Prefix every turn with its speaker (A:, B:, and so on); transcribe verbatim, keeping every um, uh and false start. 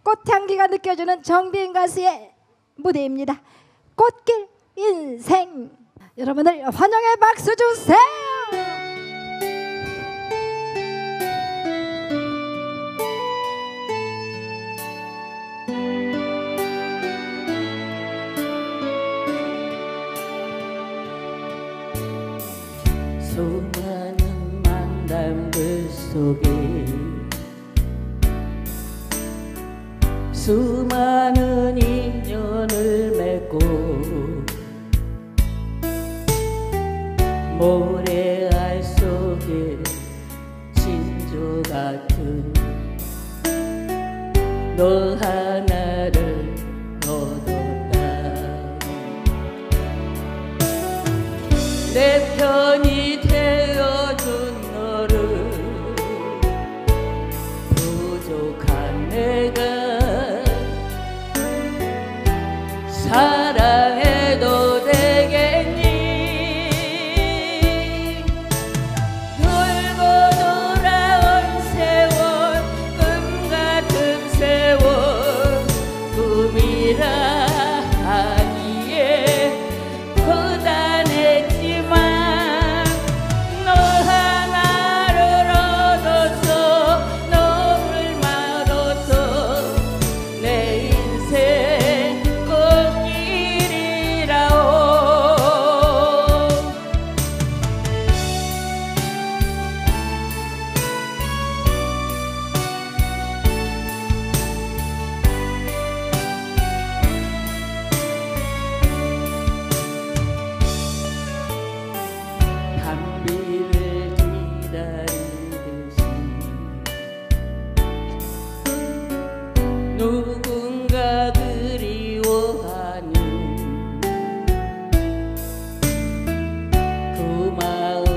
A: 꽃향기가 느껴지는 정비인 가수의 무대입니다. 꽃길 인생. 여러분들 환영의 박수 주세요.
B: 수많은 만남들 속에 수많은 인연을 맺고 모래알 속에 진주 같은 너 하나를 얻었다. 내 편이 되어준 너를 부족한 내가 사랑해도 되겠니? 돌고 돌아온 세월 꿈같은 세월 꿈이라 하기에 고단했지만 너 하나를 얻어서 너를 말아서 내 인생 꽃길이라오. 단비를 기다리듯이 누군가 그리워하는 그 마음